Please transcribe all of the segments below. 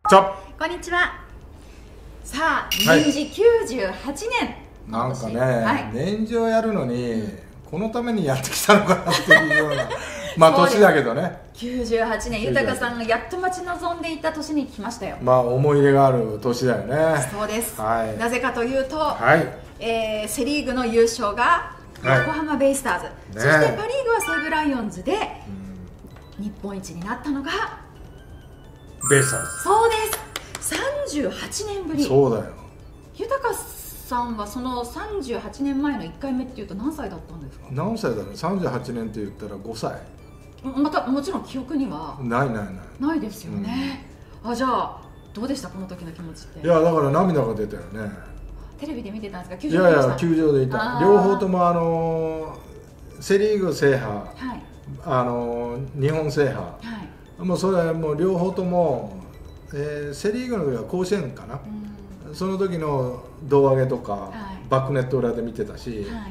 ちゃこんにちは。さあ、年次98年。 なんかね、 はい、 年次をやるのに、このためにやってきたのかなっていうようなまあ年だけどね。 98年、豊さんがやっと待ち望んでいた年に来ましたよ。 まあ思い入れがある年だよね。 そうです、 はい、 なぜかというと、 はい、 セ・リーグの優勝が横浜ベイスターズ、そしてパ・リーグは西武ライオンズで日本一になったのがベイスターズ。 そうです、38年ぶり。 そうだよ。 豊さんはその38年前の1回目っていうと何歳だったんですか？ 何歳だろう。38年って言ったら5歳。 またもちろん記憶にはないですよね、じゃあどうでしたこの時の気持ちって？ いやだから涙が出たよね。 テレビで見てたんですか？ 球場でいや球場でいた。両方ともセ・リーグ制覇、はい、日本制覇、はい、もうそれはもう両方とも、セ・リーグの時は甲子園かな、その時の胴上げとか、はい、バックネット裏で見てたし、はい、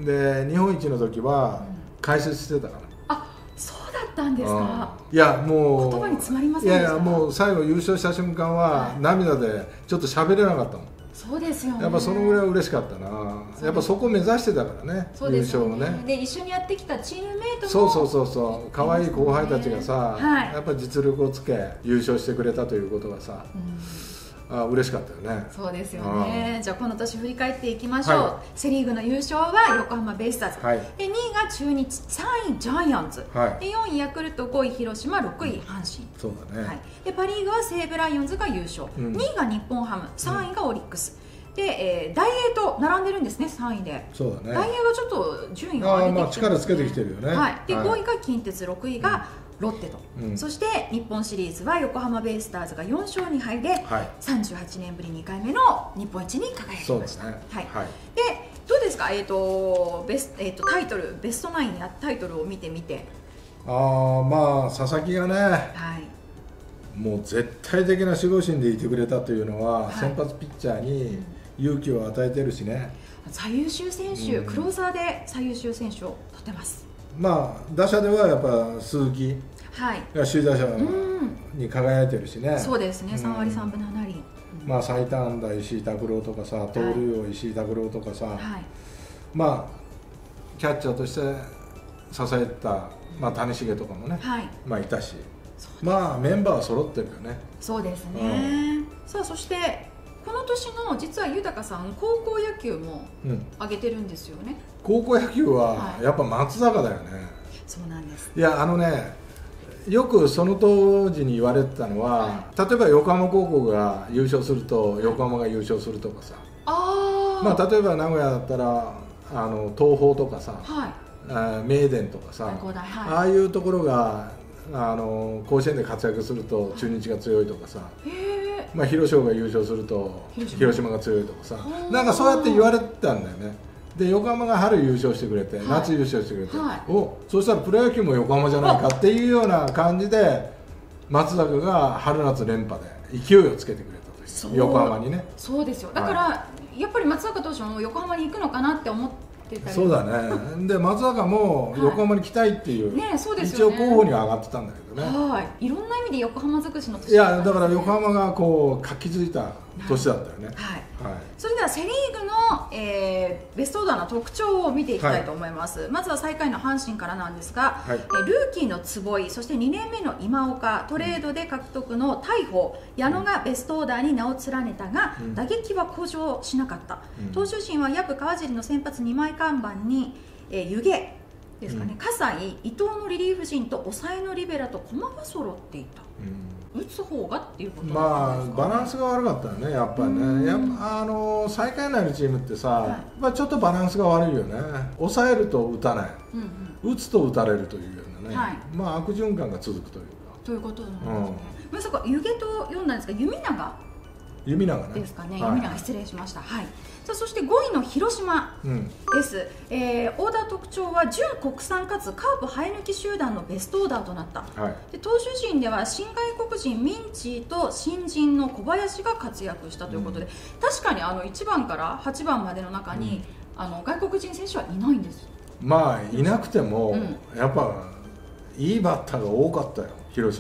で日本一の時は解説してたから。 そうだったんですか？ いやもう言葉に詰まりませんでした？ いやもう最後優勝した瞬間は涙でちょっと喋れなかったもん。 そうですよね。 やっぱそのぐらい嬉しかったな。やっぱそこ目指してたからね、優勝をね。 で一緒にやってきたチームメイトもそう可愛い後輩たちがさ、やっぱ実力をつけ優勝してくれたということがさ、嬉しかったよね。そうですよね。じゃあこの年振り返っていきましょう。セ・リーグの優勝は横浜ベイスターズ、で2位が中日、3位ジャイアンツ、で4位ヤクルト、5位広島、6位阪神。 そうだね。 でパ・リーグは西武ライオンズが優勝、2位が日本ハム、3位がオリックスで、ダイエーと並んでるんですね、3位で。 そうだね。 ダイエーがちょっと順位が上げてきてるんですね。 力つけてきてるよね。 で5位が近鉄、6位がロッテと、そして日本シリーズは横浜ベイスターズが4勝2敗で、38年ぶり2回目の日本一に輝きました。でどうですか、タイトルベストナインやタイトルを見てみて。 まあ佐々木がね、もう絶対的な守護神でいてくれたというのは、先発ピッチャーに勇気を与えてるしね。 最優秀選手、クローザーで最優秀選手を取ってます。 まあ打者ではやっぱ鈴木が首位打者に輝いてるしね。 そうですね、3割3分7厘。 まあ最多安打石井拓郎とかさ、盗塁王石井拓郎とかさ、まあキャッチャーとして支えた、谷繁とかもね、まあいたし、まあメンバーは揃ってるよね。そうですね。さあそしてこの年の実は豊さん、高校野球も上げてるんですよね。 高校野球はやっぱ松坂だよね。 そうなんです。 いやよくその当時に言われてたのは、例えば横浜高校が優勝すると横浜が優勝するとかさ、まあ例えば名古屋だったら東邦とかさ、名電とかさ、ああいうところが甲子園で活躍すると中日が強いとかさ、まあ広島が優勝すると広島が強いとかさ、なんかそうやって言われてたんだよね。で横浜が春優勝してくれて、夏優勝してくれて、そうしたらプロ野球も横浜じゃないかっていうような感じで松坂が春夏連覇で勢いをつけてくれたという、横浜にね。そうですよ。 だからやっぱり松坂投手も横浜に行くのかなって思って。 そうだね。で松坂も横浜に来たいっていう、一応候補には上がってたんだけどね。 いろんな意味で横浜尽くしの年。 いやだから横浜がこう活気づいた年だったよね。 それではセ・リーグの、ベストオーダーの特徴を見ていきたいと思います。まずは最下位の阪神からなんですが、ルーキーの坪井、そして2年目の今岡、トレードで獲得の大鵬、矢野がベストオーダーに名を連ねたが、打撃は向上しなかった。投手陣は藪川尻の先発2枚看板に、湯気ですかね、葛西、伊藤のリリーフ陣と抑えのリベラと駒が揃っていた。打つ方がっていうことですか？ バランスが悪かったよね、やっぱりね。最下位になるチームってさ、ちょっとバランスが悪いよね。抑えると打たない、打つと打たれるというようなね、まあ悪循環が続くというか。 ということなんですね。まさか湯気と読んだんですが、弓永ですかね。弓永、失礼しました。さあそして5位の広島です。オーダー特徴は純国産かつカープ生え抜き集団のベストオーダーとなった。で投手陣では新外国人ミンチーと新人の小林が活躍したということで、確かに1番から8番までの中に外国人選手はいないんです。 まあいなくても、やっぱいいバッターが多かったよ、広島は。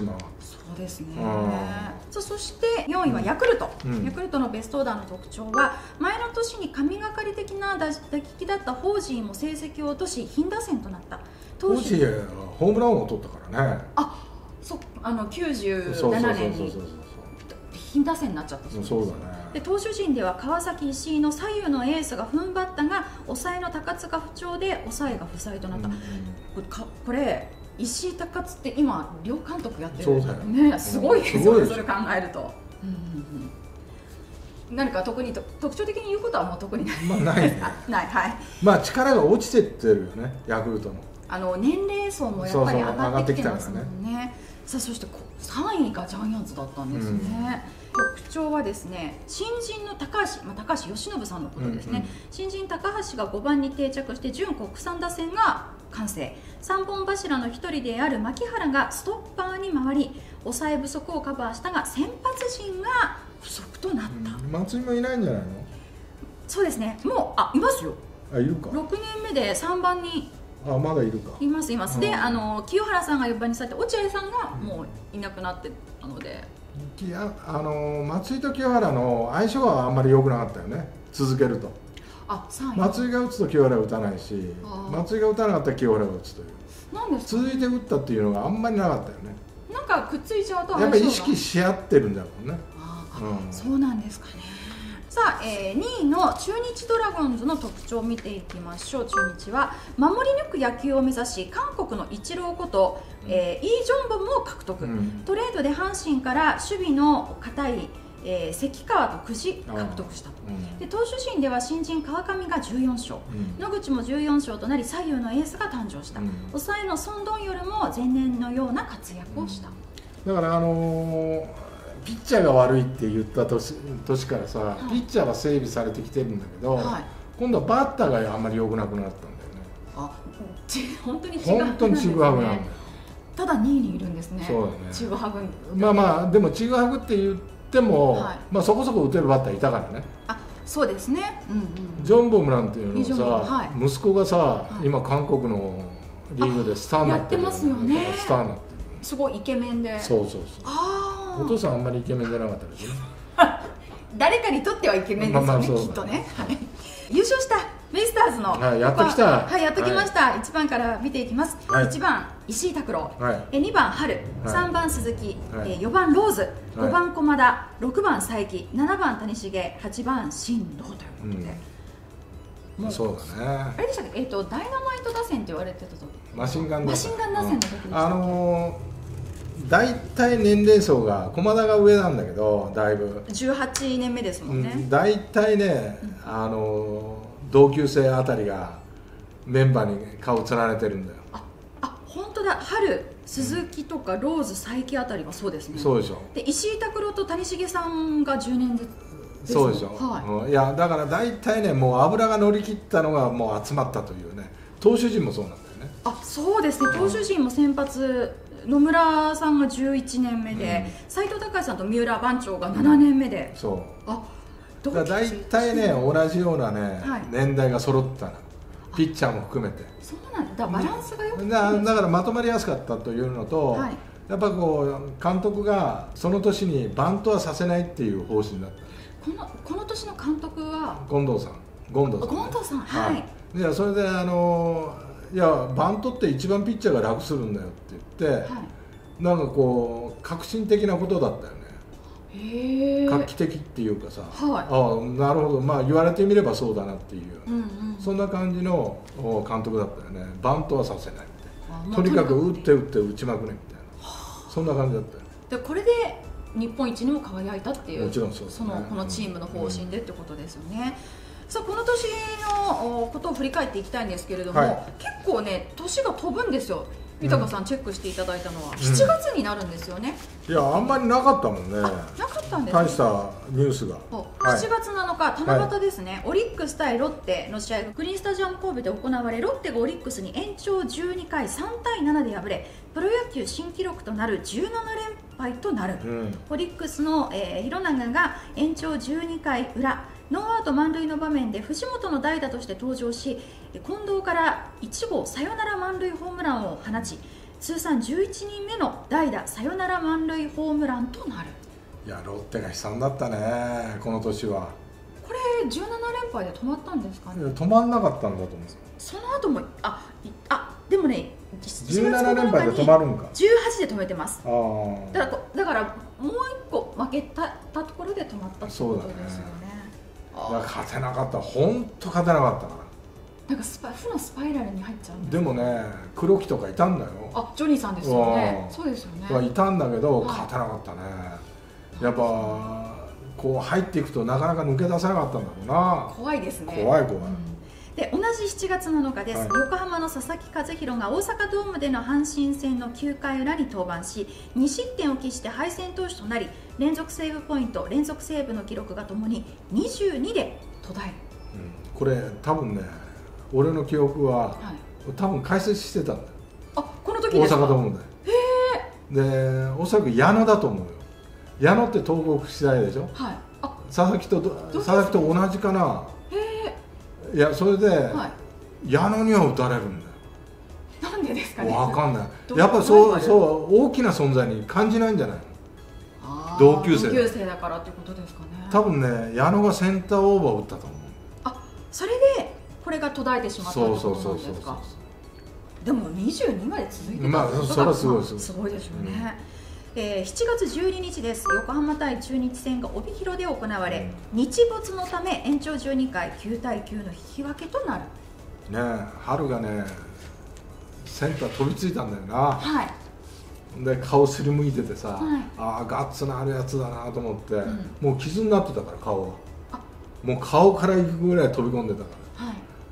そうですね。そして4位はヤクルト、ヤクルトのベストオーダーの特徴は、前の年に神がかり的な打撃だったホージーも成績を落とし貧打線となった。 ホージーはホームラン王を取ったからね。 97年に貧打線になっちゃったそうです。で投手陣では川崎、石井の左右のエースが踏ん張ったが、抑えの高津が不調で抑えが不在となった。これ石井高津って今両監督やってるね。すごいですよね、それ考えると。何か特徴的に言うことはもう特にない。 まあないね。 ない、はい。 まあ力が落ちてってるよね、ヤクルトの。 年齢層もやっぱり上がってきてますもんね。さあそして3位がジャイアンツだったんですね。特徴はですね、新人の高橋由伸さんのことですね。新人高橋が5番に定着して準国産打線が完成。3本柱の1人である牧原がストッパーに回り、抑え不足をカバーしたが先発陣が不足となった。 松井もいないんじゃないの？ そうですね。もういますよ。 いるか。 6年目で3番にまだいるか。 います。で、清原さんが4番にされて、落合さんがもういなくなってたので、 松井と清原の相性はあんまり良くなかったよね、続けると。松井が打つと清原は打たないし、松井が打たなかったら清原が打つという、なんですか、続いて打ったっていうのがあんまりなかったよね。 なんかくっついちゃうとやっぱり意識し合ってるんだろうね。 そうなんですかね。さあ、2位の中日ドラゴンズの特徴を見ていきましょう。中日は守り抜く野球を目指し、韓国のイチローこと、イ・ジョンボムを獲得、トレードで阪神から守備の堅い、関川と久慈獲得した。で投手陣では新人川上が14勝、野口も14勝となり、左右のエースが誕生した。抑えのソン・ドンヨルも前年のような活躍をした。 だからピッチャーが悪いって言った年からさ、ピッチャーは整備されてきてるんだけど、今度はバッターがあんまり良くなくなったんだよね。 本当に違う。 本当にちぐはぐなんだよ。 ただ2位にいるんですね。 そうだね。 ちぐはぐ。 でもちぐはぐって言っても、そこそこ打てるバッターいたからね。 そうですね。 ジョンボムなんていうのはさ、息子がさ、今韓国のリーグでスターになってる。 やってますよね。 スターになってる。 すごいイケメンで。 そう。お父さんあんまりイケメンじゃなかったですね。 誰かにとってはイケメンですよね、きっとね。優勝したベイスターズの、 やっと来た。 やっと来ました。1番から見ていきます。1番石井拓郎、2番春、3番鈴木、4番ローズ、5番駒田、6番佐伯、7番谷繁、8番進藤ということで。 そうだね。 あれでしたっけ、ダイナマイト打線って言われてた時、 マシンガン打線の時でしたっけ。 大体年齢層が駒田が上なんだけど、だいぶ 18年目ですもんね。 大体ね、同級生あたりがメンバーに顔を連ねてるんだよ。 本当だ。春、鈴木とかローズ、佐伯あたりがそうですね。 そうでしょ。 で石井拓郎と谷繁さんが10年ずつ。 そうでしょ。いやだから大体ね、もう油が乗り切ったのがもう集まったというね。投手陣もそうなんだよね。 そうですね。投手陣も先発、野村さんが11年目で、斉藤隆さんと三浦番長が7年目で、 だから大体ね、同じようなね、年代が揃ったの、ピッチャーも含めて。 そうなんだ。バランスがよくて、 だからまとまりやすかったというのと、やっぱこう監督がその年にバントはさせないっていう方針だった。 この年の監督は権藤さん。はい。いやそれでいやバントって一番ピッチャーが楽するんだよって言って、なんかこう革新的なことだったよね。画期的っていうかさ、なるほど、言われてみればそうだなっていう、そんな感じの監督だったよね。バントはさせないみたいな、とにかく打って打ちまくれみたいな、そんな感じだったよ。 でこれで日本一にも輝いたっていう、 もちろんそうですね。 このチームの方針でってことですよね。さあこの年のことを振り返っていきたいんですけれども、結構ね年が飛ぶんですよ。豊さんチェックしていただいたのは7月になるんですよね。 いやあんまりなかったもんね。 なかったんですね。大したニュースが。 7月7日七夕ですね。オリックス対ロッテの試合がグリーンスタジアム神戸で行われ、ロッテがオリックスに延長12回3対7で敗れ、プロ野球新記録となる17連敗となる。オリックスの、廣永が延長12回裏、ノーアウト満塁の場面で藤本の代打として登場し、近藤から1号サヨナラ満塁ホームランを放ち、 通算11人目の代打サヨナラ満塁ホームランとなる。 いやロッテが悲惨だったね、この年は。 これ17連敗で止まったんですかね。 止まんなかったんだと思うんですよ。 その後もでもね、 17連敗で止まるんか。 18で止めてます。 だからもう1個負けたところで止まったってことですよね。 勝てなかった、本当勝てなかったから。 なんか負のスパイラルに入っちゃう。 でもね、黒木とかいたんだよ。 ジョニーさんですよね。そうですよね。 いたんだけど勝てなかったね。やっぱこう入っていくとなかなか抜け出せなかったんだろうな。 怖いですね。 怖い。 で同じ7月7日です、横浜の佐々木主浩が大阪ドームでの阪神戦の9回裏に登板し、2失点を喫して敗戦投手となり、連続セーブポイント、連続セーブの記録がともに22で途絶える。 これ多分ね、俺の記憶は、多分解説してたんだよ。 この時ですか。 大阪ドームで。でおそらく矢野だと思うよ。矢野って東北次第でしょ。佐々木と同じかな。いや、それで、矢野には打たれるんだよ。 なんでですかね。 分かんない。やっぱそう大きな存在に感じないんじゃないの。同級生だからってことですかね。 多分ね、矢野がセンターオーバー打ったと思う。 それでこれが途絶えてしまったってことなんですか。でも22まで続いてたってことがすごいですよね。7月12日です。横浜対中日戦が帯広で行われ、日没のため延長12回9対9の引き分けとなる。 春がね、センター飛びついたんだよな。で顔すりむいててさ、ガッツのあるやつだなと思って、もう傷になってたから顔が。もう顔からいくぐらい飛び込んでたから、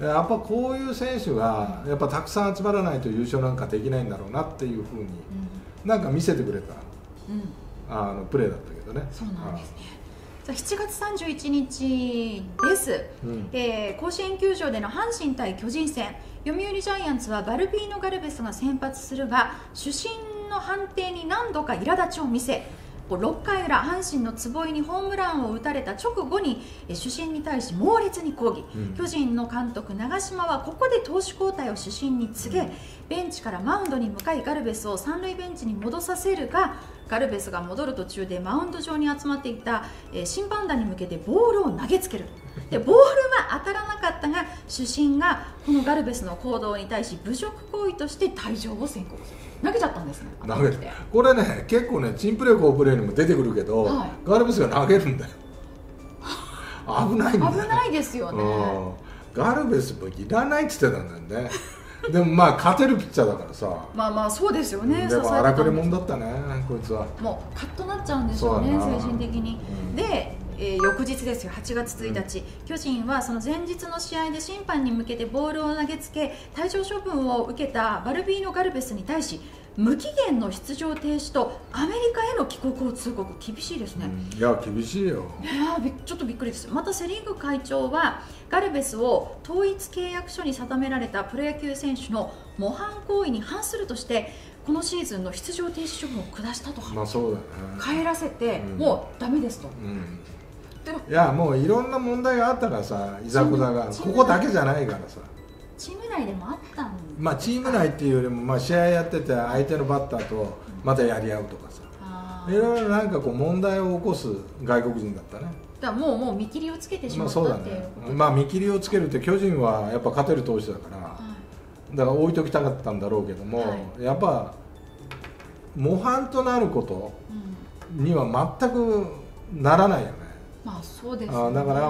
やっぱこういう選手がやっぱたくさん集まらないと優勝なんかできないんだろうなっていうふうに、なんか見せてくれた、プレーだったけどね。 そうなんですね。7月31日です、甲子園球場での阪神対巨人戦、読売ジャイアンツはバルビーノ・ガルベスが先発するが、主審の判定に何度か苛立ちを見せ、6回裏、阪神の坪井にホームランを打たれた直後に主審に対し猛烈に抗議、巨人の監督長嶋はここで投手交代を主審に告げ、ベンチからマウンドに向かいガルベスを三塁ベンチに戻させるが、ガルベスが戻る途中でマウンド上に集まっていた審判団に向けてボールを投げつける。でボールは当たらなかったが、主審がこのガルベスの行動に対し侮辱行為として退場を宣告する。投げちゃったんですね。 これね、結構ね、チンプレー好プレーにも出てくるけど、ガルベスが投げるんだよ。危ないんだよ。 危ないですよね。 ガルベスもいらないって言ってたんだよね。でもまあ勝てるピッチャーだからさ。 まあそうですよね。 でも荒くれ者だったね、こいつは。 もうカッとなっちゃうんでしょうね、精神的に。で翌日ですよ、8月1日、巨人はその前日の試合で審判に向けてボールを投げつけ退場処分を受けたバルビーノ・ガルベスに対し、無期限の出場停止とアメリカへの帰国を通告。厳しいですね。 いや厳しいよ。 ちょっとびっくりです。またセ・リーグ会長はガルベスを統一契約書に定められたプロ野球選手の模範行為に反するとして、このシーズンの出場停止処分を下したと。 そうだね。 帰らせて、もうダメですと。 いやもういろんな問題があったからさ、いざこざがここだけじゃないからさ。 チーム内でもあったんチーム内っていうよりも、試合やってて相手のバッターとまたやり合うとかさ、いろいろなんかこう問題を起こす外国人だったね。 だからもう見切りをつけてしまったっていうこと。 見切りをつけるって、巨人はやっぱ勝てる投手だから、だから置いときたかったんだろうけども、やっぱ模範となることには全くならないよね。 そうですね。 だから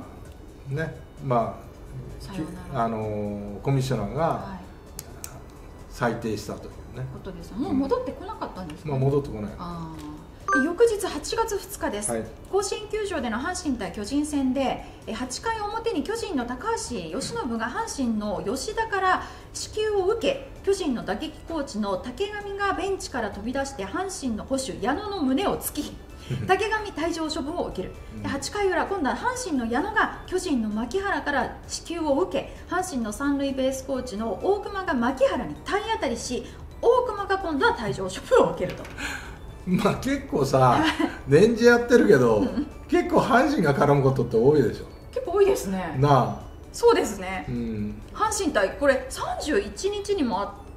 コミッショナーが裁定したというね。 ことです。もう戻ってこなかったんですか。 戻ってこない。 翌日8月2日です、甲子園球場での阪神対巨人戦で8回表に巨人の高橋由伸が阪神の吉田から支給を受け、巨人の打撃コーチの竹上がベンチから飛び出して阪神の捕手矢野の胸を突き、竹上退場処分を受ける。8回裏、今度は阪神の矢野が巨人の牧原から支給を受け、阪神の三塁ベースコーチの大熊が牧原に体当たりし、大熊が今度は退場処分を受けると。 結構さ、年次やってるけど、結構阪神が絡むことって多いでしょ。 結構多いですね。そうですね。阪神対これ31日にもあっ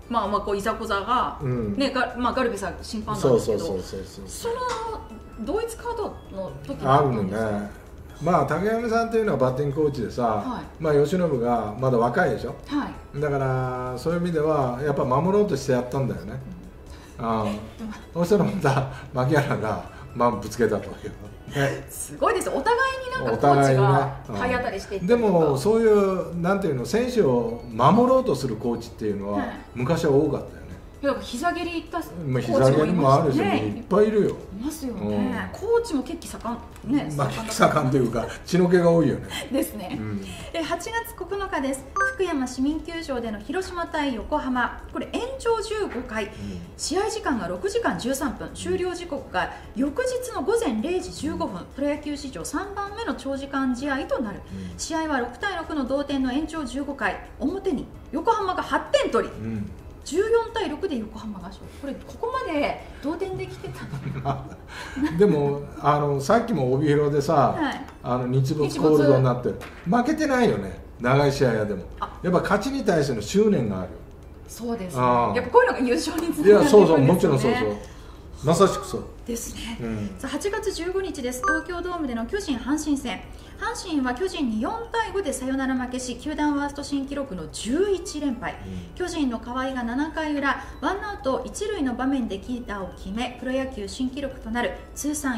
こういざこざが、ね、ガルベさん審判なんですけど、その同一カードの時あるのね。竹山さんっていうのはバッティングコーチでさ、由伸がまだ若いでしょ、だからそういう意味ではやっぱ守ろうとしてやったんだよね。そしたらまた牧原がぶつけたというすごいです。お互いになんかコーチが体当たりしていって、 でもそういうなんていうの、選手を守ろうとすするコーチっていうのは昔は多かったよね。 膝蹴り行ったコーチもいますし、いっぱいいるよ。 いますよね。コーチも血気盛んね。 血気盛んというか血の気が多いよね。 ですね。8月9日です。福山市民球場での広島対横浜、これ延長15回、試合時間が6時間13分、終了時刻が翌日の午前0時15分、プロ野球史上3番目の長時間試合となる。試合は6対6の同点の延長15回、表に横浜が8点取り。14対6で横浜が勝利。ここまで同点できてたのでもさっきも帯広でさ、日没コールドになって負けてないよね、長い試合やでも。やっぱ勝ちに対しての執念があるよ。 そうですね。やっぱこういうのが優勝につながってくるんですよね。 そうもちろんそうまさしくそうですね。さあ8月15日です。東京ドームでの巨人阪神戦、阪神は巨人に4対5でサヨナラ負けし、球団ワースト新記録の11連敗。巨人の河合が7回裏、ワンアウト1塁の場面で犠打を決め、プロ野球新記録となる通算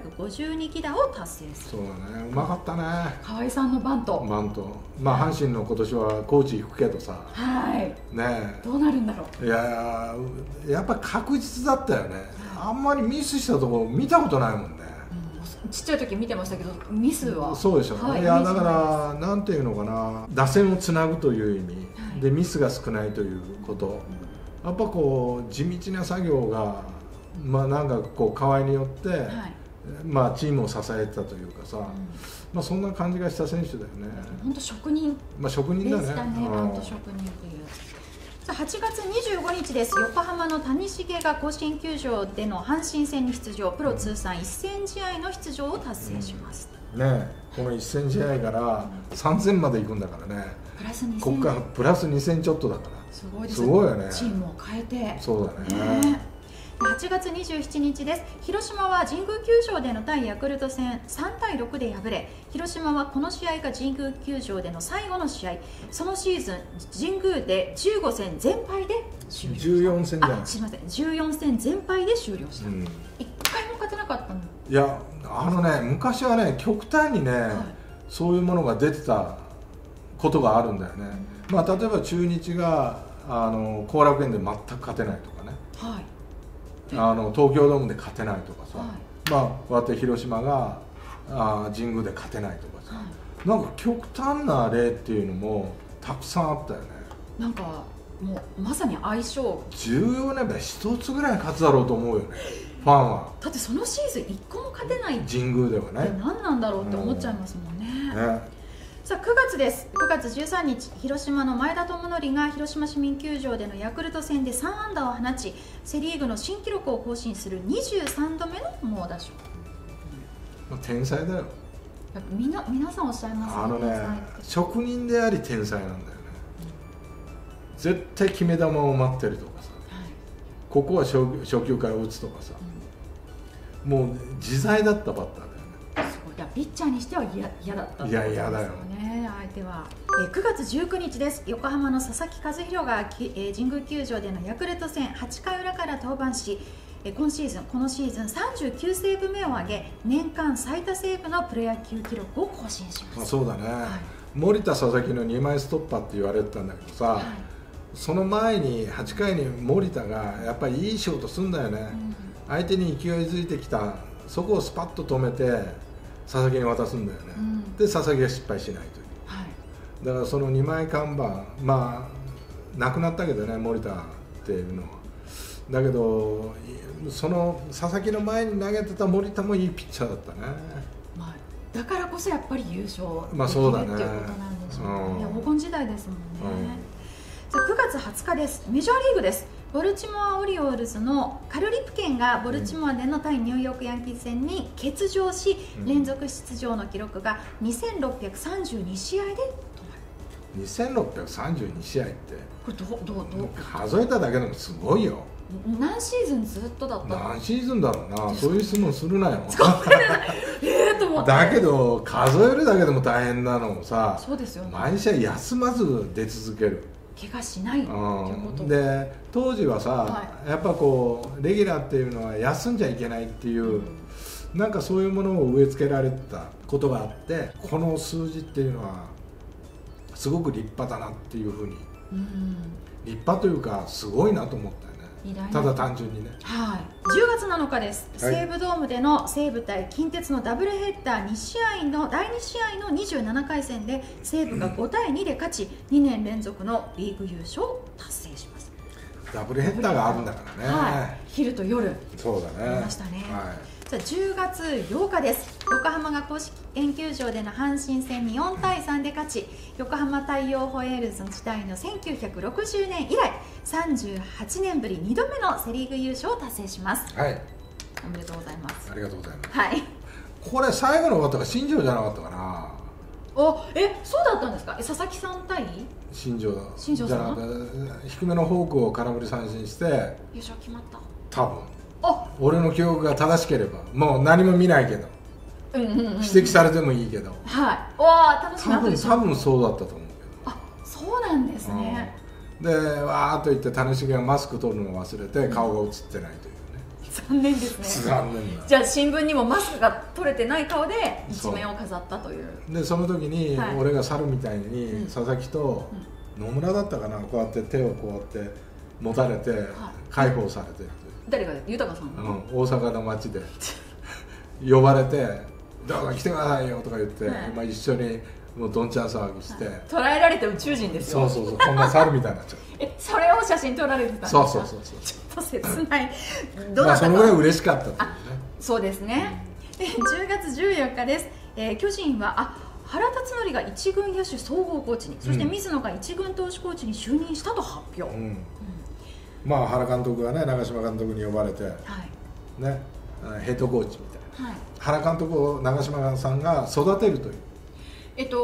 452犠打を達成する。 そうだね、うまかったね、 河合さんのバント。 阪神の今年はコーチ行くけどさ、 ね、どうなるんだろう。 やっぱ確実だったよね。あんまりミスしたところ見たことないもんね。 ちっちゃい時見てましたけど、ミスはそうでしょ。だからなんていうのかな、打線をつなぐという意味でミスが少ないということ、やっぱこう地道な作業がなんかこう河合によって、チームを支えてたというかさ、そんな感じがした選手だよね。 本当職人職人だね。 本当職人という。8月25日です。横浜の谷繁が甲子園球場での阪神戦に出場、プロ通算1000試合の出場を達成します。 この1000試合から3000まで行くんだからね。 プラス2000。 ここからプラス2000ちょっとだから。 すごいです。 すごいよね。 チームを変えて。 そうだね。 8月27日です。広島は神宮球場での対ヤクルト戦3対6で敗れ、広島はこの試合が神宮球場での最後の試合、そのシーズン神宮で15戦全敗で終了した。 14戦じゃない。 すみません、14戦全敗で終了した。1回も勝てなかったの。 いや、昔はね、極端にね、そういうものが出てたことがあるんだよね。例えば中日が後楽園で全く勝てないとかね、東京ドームで勝てないとかさ、こうやって広島が神宮で勝てないとかさ、なんか極端な例っていうのもたくさんあったよね。 なんかもうまさに相性。 14年で1つぐらい勝つだろうと思うよね、ファンは。 だってそのシーズン1個も勝てない神宮ではね、 何なんだろうって思っちゃいますもんね。さあ9月です。9月13日、広島の前田智則が広島市民球場でのヤクルト戦で3安打を放ち、セ・リーグの新記録を更新する23度目の猛打賞。 天才だよ。 皆さんおっしゃいますね。職人であり天才なんだよね。絶対決め球を待ってるとかさ、ここは初球から打つとかさ、もう自在だったバッターだよね。 ピッチャーにしては嫌だったんですよね。 嫌だよね、相手は。9月19日です。横浜の佐々木主浩が神宮球場でのヤクルト戦8回裏から登板し、このシーズン39セーブ目を挙げ、年間最多セーブのプロ野球記録を更新しました。 そうだね、森田佐々木の2枚ストッパーって言われてたんだけどさ、その前に8回に森田がやっぱりいい仕事するんだよね。相手に勢いづいてきた、そこをスパッと止めて佐々木に渡すんだよね、で佐々木が失敗しないという、だからその2枚看板、なくなったけどね、森田っていうのは。だけどその佐々木の前に投げてた森田もいいピッチャーだったね。 だからこそやっぱり優勝できるそうだね、 っていうことなんでしょうね。黄金時代ですもんね。さあ9月20日です。メジャーリーグです。ボルチモア・オリオールズのカル・リプケンがボルチモアでの対ニューヨークヤンキース戦に欠場し、連続出場の記録が2632試合で止まる。 2632試合ってこれどう数えただけでもすごいよ。 何シーズンずっとだったの？ 何シーズンだろうな。そういう質問するなよ。 と思って。 だけど数えるだけでも大変なのもさ、 そうですよね、 毎試合休まず出続ける、 怪我しないっていうこと、 で当時はさ、やっぱこうレギュラーっていうのは休んじゃいけないっていう、なんかそういうものを植え付けられてたことがあって、この数字っていうのはすごく立派だなっていうふうに、立派というかすごいなと思ったよね。ただ単純にね。 はい。10月7日です。西武ドームでの西武対近鉄のダブルヘッダー2試合の第2試合の27回戦で西武が5対2で勝ち、2年連続のリーグ優勝を達成します。 ダブルヘッダーがあるんだからね。 はい。昼と夜。 そうだね。 ありましたね。 はい。 さあ10月8日です。横浜が公式研究場での阪神戦に4対3で勝ち、横浜太陽ホエールズの時代の1960年以来38年ぶり2度目のセ・リーグ優勝を達成します。 はい。 おめでとうございます。 ありがとうございます。 はい。 これ最後の終わったか新庄じゃなかったかな。 そうだったんですか。佐々木さん対新庄じゃなくて、低めのフォークを空振り三振して優勝決まった。 多分。俺の記憶が正しければ、もう何も見ないけど、指摘されてもいいけど、 はい。わあ、楽しみ。 多分そうだったと思うけど。 あ、そうなんですね。 で、わーっと言って谷繁がマスク取るのを忘れて顔が映ってないというね。 残念ですね。 残念だ。 じゃあ新聞にもマスクが取れてない顔で一面を飾ったという。 でその時に俺が猿みたいに佐々木と野村だったかな、こうやって手をこうやって持たれて解放されて。 誰が豊さんが、 大阪の街で呼ばれて「どうぞ来てくださいよ」とか言って、一緒にもうどんちゃん騒ぎして、 捉えられて宇宙人ですよ。 そうこんな猿みたいになっちゃう。 それを写真撮られてたんですか。 そうちょっと切ない。どうだったか。 そのぐらい嬉しかったっていうね。 そうですね。で10月14日です。巨人は原辰徳が一軍野手総合コーチに、そして水野が一軍投手コーチに就任したと発表。 まあ原監督がね、長嶋監督に呼ばれて、ね、ヘッドコーチみたいな、原監督を長嶋さんが育てるという。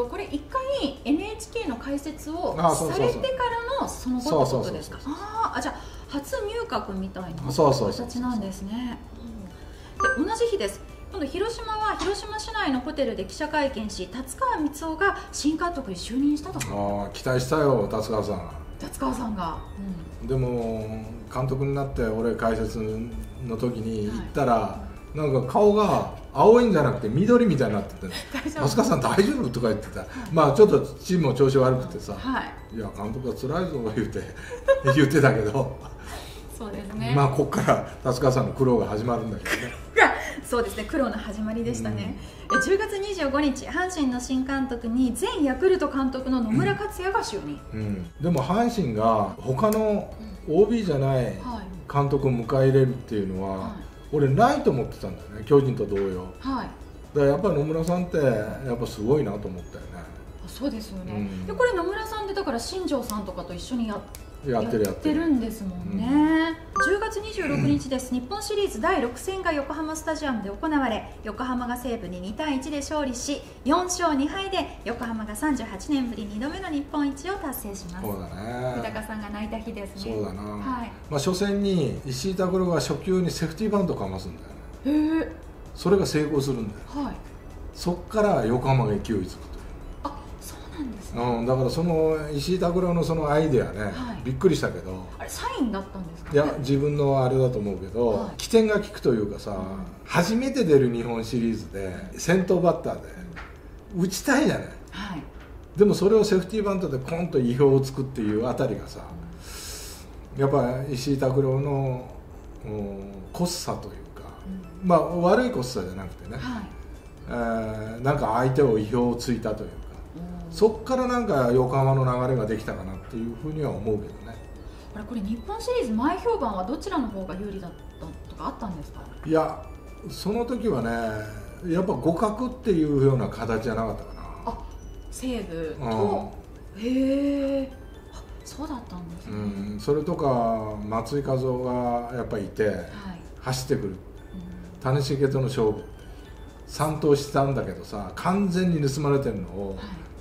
これ一回 NHK の解説をされてからのその後ってことですか。じゃあ初入閣みたいな形なんですね。で同じ日です。今度広島は広島市内のホテルで記者会見し、達川光男が新監督に就任したと。 期待したよ、達川さん。 達川さんが、 でも監督になって俺解説の時に行ったら、なんか顔が青いんじゃなくて緑みたいになってて「達川さん大丈夫?」とか言ってた。まあちょっとチームも調子悪くてさ「いや監督はつらいぞ」言ってたけど、 そうですね。 まあこっから達川さんの苦労が始まるんだけどね。 そうですね、苦労の始まりでしたね。10月25日、阪神の新監督に前ヤクルト監督の野村克也が就任。 でも阪神が他の OB じゃない監督を迎え入れるっていうのは、俺ないと思ってたんだよね、巨人と同様。だからやっぱり野村さんってやっぱすごいなと思ったよね。 そうですよね。でこれ野村さんってだから新庄さんとかと一緒にやってるんですもんね。10月26日です。日本シリーズ第6戦が横浜スタジアムで行われ、横浜が西武に2対1で勝利し、4勝2敗で横浜が38年ぶり2度目の日本一を達成します。 そうだね。 豊さんが泣いた日ですね。 そうだな。まあ初戦に石井拓郎が初球にセーフティーバントをかますんだよね。それが成功するんだよ。そっから横浜が勢いづく。だからその石井拓郎のそのアイデアね、びっくりしたけど、 あれサインだったんですか。 いや自分のあれだと思うけど、起点が利くというかさ、初めて出る日本シリーズで先頭バッターで打ちたいじゃない。でもそれをセーフティーバントでコンと意表をつくっていうあたりがさ、やっぱ石井拓郎のこっさというか、まあ悪いこっさじゃなくてね、なんか相手を意表をついたというか、そっからなんか横浜の流れができたかなっていうふうには思うけどね。 これ日本シリーズ前評判はどちらの方が有利だったとかあったんですか。 いやその時はね、やっぱ互角っていうような形じゃなかったかな。 西武と、へえ、そうだったんですね。 それとか松井稼頭がやっぱりいて、走ってくる、谷繁との勝負3投したんだけどさ、完全に盗まれてるのを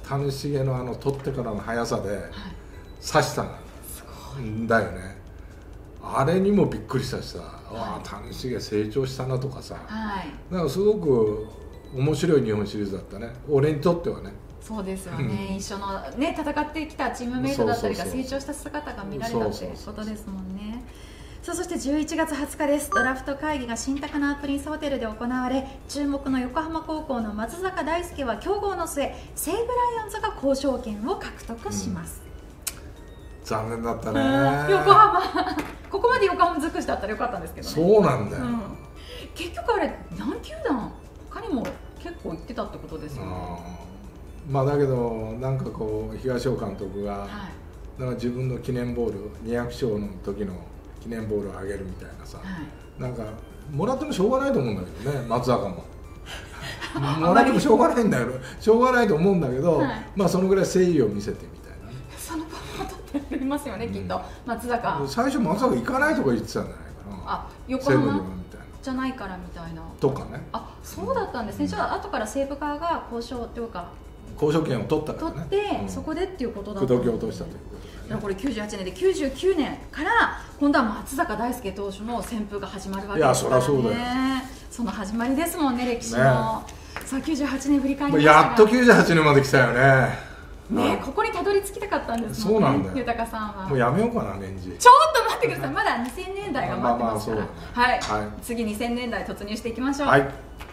谷繁の取ってからの速さで刺したんだよね。あれにもびっくりしたしさ、谷繁成長したなとかさ、なんかすごく面白い日本シリーズだったね、俺にとってはね。 そうですよね、一緒のね戦ってきたチームメイトだったりが成長した姿が見られたっていうことですもんね。さあそして11月20日です。ドラフト会議が新高輪プリンスホテルで行われ、注目の横浜高校の松坂大輔は競合の末、西武ライオンズが交渉権を獲得します。 残念だったね。 横浜ここまで横浜尽くしだったらよかったんですけどね。 そうなんだよ、 結局あれ何球団他にも結構行ってたってことですよね。 まあだけどなんかこう東尾監督が、なんか自分の記念ボール200勝の時の記念ボールをあげるみたいなさ、なんかもらってもしょうがないと思うんだけどね、松坂ももらってもしょうがないんだけど、しょうがないと思うんだけど、まあそのぐらい誠意を見せてみたいなね。 そのパフォーマンってありますよね、きっと松坂。 最初松坂行かないとか言ってたんじゃないかな。 横浜じゃないからみたいなとかね。 そうだったんですね。じゃあ後から西武側が交渉というか交渉権を取ったからね。 取って、そこでっていうことだったんですね。 口説き落としたということで。 これ98年で99年から今度は松坂大輔投手の旋風が始まるわけですからね。いやそりゃそうだよ。その始まりですもんね、歴史の。さあ98年振り返りましたが、 やっと98年まで来たよね。 ここにたどり着きたかったんですもんね。そうなんだよ。豊さんはもうやめようかな、年次。 ちょっと待ってください。まだ2000年代が待ってますから。はい。次2000年代突入していきましょう。